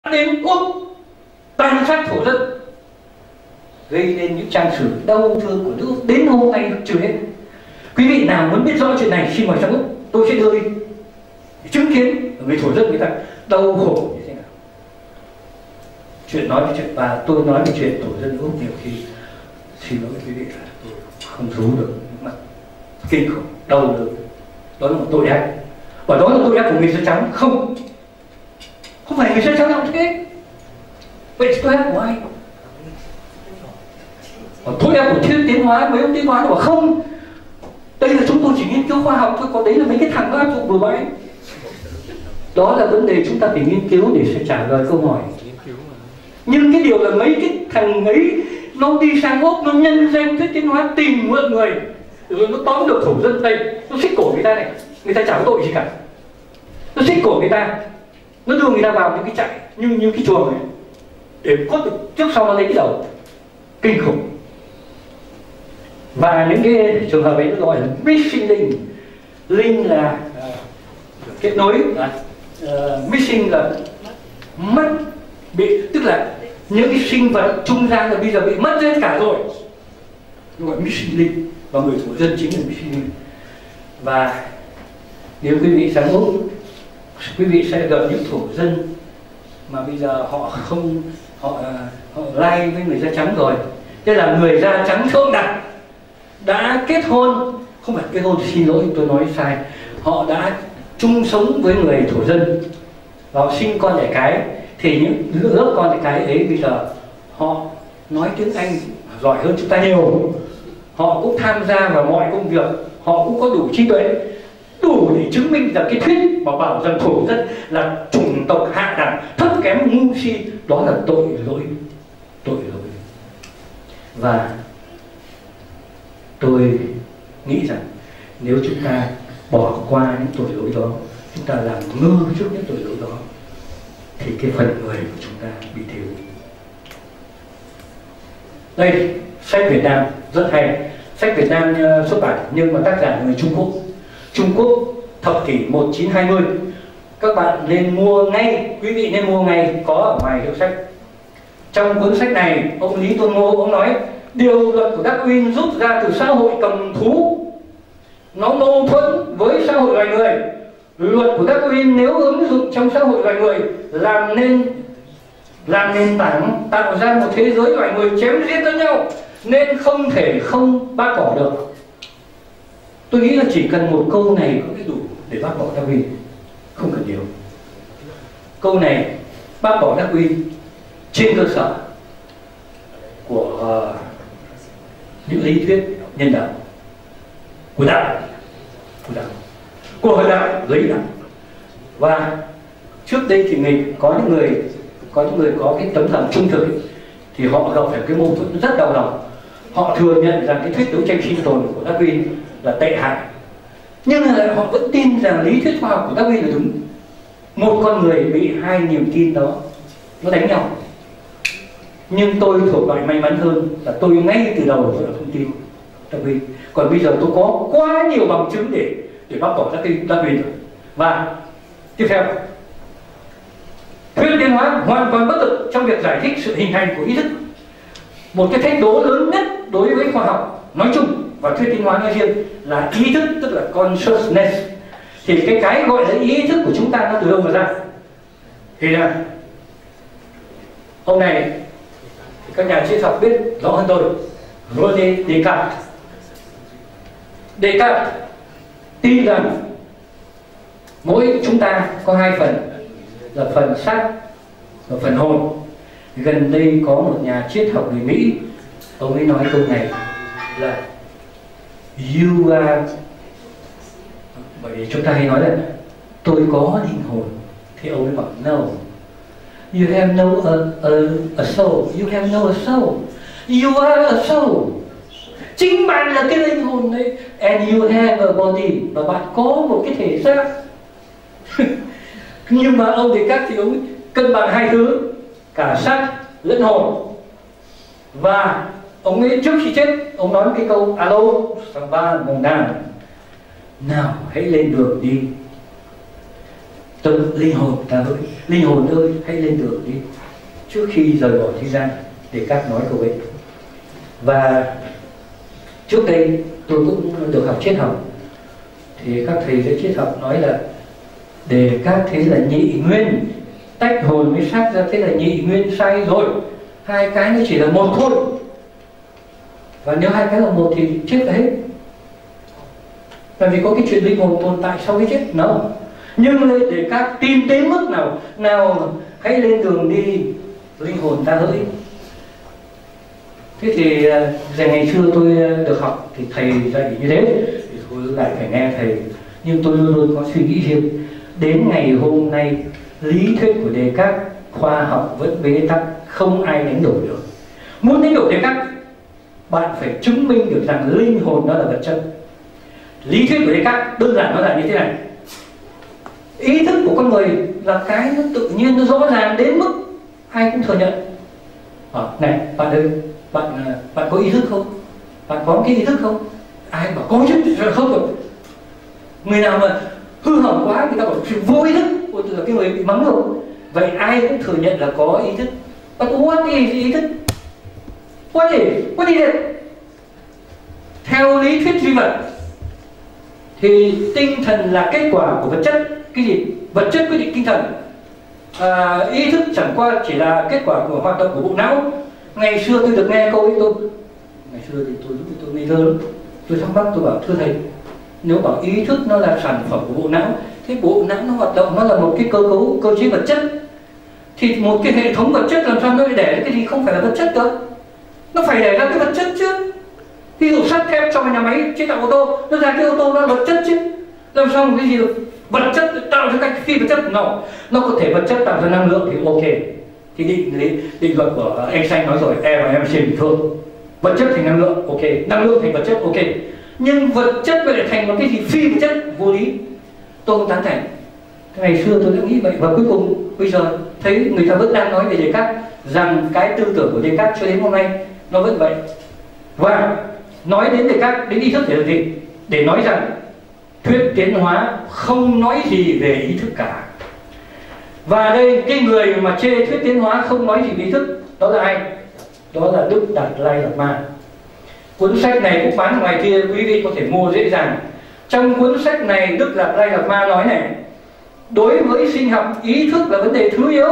đến Úc tàn sát thổ dân, gây nên những trang sử đau thương của nước Úc đến hôm nay chưa hết. Quý vị nào muốn biết rõ chuyện này xin mời sang Úc, tôi sẽ đưa đi chứng kiến người thổ dân người ta đau khổ như thế nào. Chuyện nói về chuyện, và tôi nói về chuyện thổ dân Úc nhiều khi xin lỗi quý vị là tôi không giấu được những mặt kinh khủng đau đớn. Đó là một tội ác, và đó là tội ác của người da trắng. Không phải người da trắng nào thế. Vậy tội ác của ai? Tội ác của Thiên Tiến Hóa. Mấy ông Tiến Hóa nó bảo không, đây là chúng tôi chỉ nghiên cứu khoa học thôi, còn đấy là mấy cái thằng nó áp dụng bừa bãi. Đó là vấn đề chúng ta phải nghiên cứu để sẽ trả lời câu hỏi. Nhưng cái điều là mấy cái thằng ấy nó đi sang Úc, nó nhân danh Thuyết Tiến Hóa tìm mượn người, rồi nó tóm được thổ dân Tây, nó xích cổ người ta này, người ta chả có tội gì cả. Nó xích cổ người ta, nó đưa người ta vào những cái trại như cái chuồng này để cốt được, trước sau nó lấy cái đầu. Kinh khủng. Và những cái trường hợp ấy nó gọi là missing link. Link là kết nối, missing là mất, bị, tức là những cái sinh vật trung gian là bây giờ bị mất hết cả rồi, gọi missing link, và người thổ dân chính là missing link. Và nếu quý vị sang Úc, quý vị sẽ gặp những thổ dân mà bây giờ họ không, họ lai với người da trắng rồi. Thế là người da trắng thượng đẳng đã kết hôn, không phải kết hôn, xin lỗi tôi nói sai, họ đã chung sống với người thổ dân và họ sinh con đẻ cái. Thì những lớp con đẻ cái ấy bây giờ họ nói tiếng Anh giỏi hơn chúng ta nhiều, họ cũng tham gia vào mọi công việc, họ cũng có đủ trí tuệ, đủ để chứng minh rằng cái thuyết mà bảo rằng thổ dân là chủng tộc hạ đẳng, thấp kém, ngu si, đó là tội lỗi. Và tôi nghĩ rằng nếu chúng ta bỏ qua những tội lỗi đó, chúng ta làm ngơ trước những tội lỗi đó, thì cái phần người của chúng ta bị thiếu. Đây, sách Việt Nam rất hay. Sách Việt Nam xuất bản nhưng mà tác giả là người Trung Quốc. Trung Quốc thập kỷ 1920. Các bạn nên mua ngay, quý vị nên mua ngay, có ở ngoài hiệu sách. Trong cuốn sách này, ông Lý Tôn Ngô ông nói điều luật của Darwin rút ra từ xã hội cầm thú, nó mâu thuẫn với xã hội loài người. Luật của Darwin nếu ứng dụng trong xã hội loài người làm nền tảng tạo ra một thế giới loài người chém giết lẫn nhau, nên không thể không bác bỏ được. Tôi nghĩ là chỉ cần một câu này có thể đủ để bác bỏ Darwin, không cần nhiều. Câu này bác bỏ Darwin trên cơ sở của những lý thuyết nhân đạo của đạo, của đạo lấy đạo. Và trước đây thì mình có những người có cái tấm lòng trung thực ấy, thì họ gặp phải cái mâu thuẫn rất đau lòng. Họ thừa nhận rằng cái thuyết đấu tranh sinh tồn của Darwin là tệ hại, nhưng là họ vẫn tin rằng lý thuyết khoa học của Darwin là đúng. Một con người bị hai niềm tin đó nó đánh nhau. Nhưng tôi thuộc loại may mắn hơn là tôi ngay từ đầu tôi đã không tin Darwin. Còn bây giờ tôi có quá nhiều bằng chứng để bác bỏ Darwin. Và tiếp theo, thuyết tiến hóa hoàn toàn bất lực trong việc giải thích sự hình thành của ý thức. Một cái thách đố lớn nhất đối với khoa học nói chung và thuyết tiến hóa nói riêng là ý thức, tức là consciousness. Thì cái gọi là ý thức của chúng ta nó từ đâu mà ra? Thì là ông này các nhà triết học biết rõ hơn tôi, René Descartes. Descartes tin rằng mỗi chúng ta có hai phần, là phần xác và phần hồn. Gần đây có một nhà triết học người Mỹ, ông ấy nói câu này là you are, bởi vì chúng ta hay nói là tôi có linh hồn, thì ông ấy bảo no, you have no a soul, you have no a soul, you are a soul. Chính bạn là cái linh hồn đấy, and you have a body, và bạn có một cái thể xác. Nhưng mà ông Descartes thì ông cân bằng hai thứ, cả xác lẫn hồn. Và ông ấy trước khi chết, ông nói cái câu alo sang ba mùng nào hãy lên đường đi. Tức linh hồn ta hỡi, linh hồn ơi hãy lên đường đi trước khi rời bỏ thế gian, để các nói câu ấy. Và trước đây tôi cũng được học triết học, thì các thầy dạy triết học nói là để các thế là nhị nguyên, tách hồn với xác ra, thế là nhị nguyên sai rồi, hai cái nó chỉ là một thôi. Và nếu hai cái là một thì chết là hết. Tại vì có cái chuyện linh hồn tồn tại sau cái chết nó. Nhưng để các tin đến mức nào hãy lên đường đi linh hồn ta hỡi. Thế thì ngày xưa tôi được học thì thầy dạy như thế, thì tôi lại phải nghe thầy. Nhưng tôi luôn luôn có suy nghĩ riêng. Đến ngày hôm nay, lý thuyết của Descartes khoa học vẫn bế tắc, không ai đánh đổi được. Muốn đánh đổi Descartes, bạn phải chứng minh được rằng linh hồn đó là vật chất. Lý thuyết của Descartes đơn giản nó là như thế này: ý thức của con người là cái nó tự nhiên, nó rõ ràng đến mức ai cũng thừa nhận. Này bạn ơi, bạn có ý thức không? Bạn có cái ý thức không? Ai bảo có chứ, không rồi. Người nào mà hư hỏng quá người ta bảo vô ý thức, là cái người bị mắng rồi. Vậy ai cũng thừa nhận là có ý thức. But what is ý thức? What is it? Theo lý thuyết duy vật thì tinh thần là kết quả của vật chất. Cái gì? Vật chất quyết định tinh thần. Ý thức chẳng qua chỉ là kết quả của hoạt động của bộ não. Ngày xưa tôi được nghe câu ấy, ngày xưa thì tôi ngây thơ lắm. Tôi thắc mắc, tôi bảo thưa thầy, nếu bảo ý thức nó là sản phẩm của bộ não, thế bộ não nó hoạt động, nó là một cái cơ chế vật chất, thì một cái hệ thống vật chất làm sao nó lại để cái gì không phải là vật chất được? Nó phải để ra cái vật chất chứ. Ví dụ sắt thép cho nhà máy chế tạo ô tô, nó ra cái ô tô nó là vật chất chứ. Làm sao một cái gì được vật chất tạo ra cái phi vật chất? Nó có thể vật chất tạo ra năng lượng thì ok. Thì định luật của Einstein nói rồi, E và mc bình phương. Vật chất thành năng lượng, ok. Năng lượng thành vật chất, ok. Nhưng vật chất vậy lại thành một cái gì phi vật chất, vô lý. Tôi không tán thành. Ngày xưa tôi đã nghĩ vậy, và cuối cùng bây giờ thấy người ta vẫn đang nói về Descartes, rằng cái tư tưởng của Descartes cho đến hôm nay nó vẫn vậy. Và nói đến Descartes, đến ý thức để làm gì? Để nói rằng thuyết tiến hóa không nói gì về ý thức cả. Và đây cái người mà chê thuyết tiến hóa không nói gì về ý thức, đó là ai? Đó là Đức Đạt Lai Lạt Ma. Cuốn sách này cũng bán ngoài kia, quý vị có thể mua dễ dàng. Trong cuốn sách này Đức Đạt Lai Lạt Ma nói này: đối với sinh học, ý thức là vấn đề thứ yếu.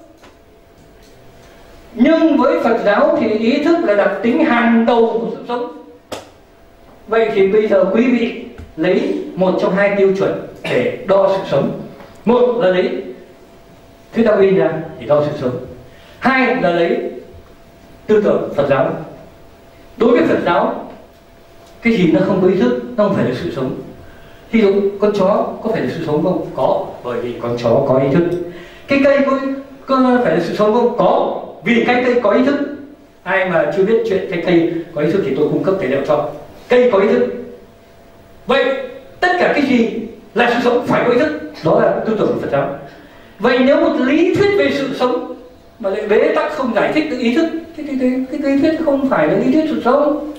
Nhưng với Phật giáo thì ý thức là đặc tính hàng đầu của sự sống. Vậy thì bây giờ quý vị lấy một trong hai tiêu chuẩn để đo sự sống. Một là lấy thuyết Darwin ra để đo sự sống. Hai là lấy tư tưởng Phật giáo. Đối với Phật giáo, cái gì nó không có ý thức, nó không phải là sự sống. Ví dụ con chó có phải là sự sống không? Có, bởi vì con chó có ý thức. Cái cây có phải là sự sống không? Có, vì cái cây có ý thức. Ai mà chưa biết chuyện cái cây có ý thức thì tôi cung cấp tài liệu cho. Cây có ý thức. Vậy tất cả cái gì là sự sống phải có ý thức, đó là tư tưởng của Phật giáo. Vậy nếu một lý thuyết về sự sống mà lại bế tắc không giải thích được ý thức, cái lý thuyết không phải là lý thuyết sự sống.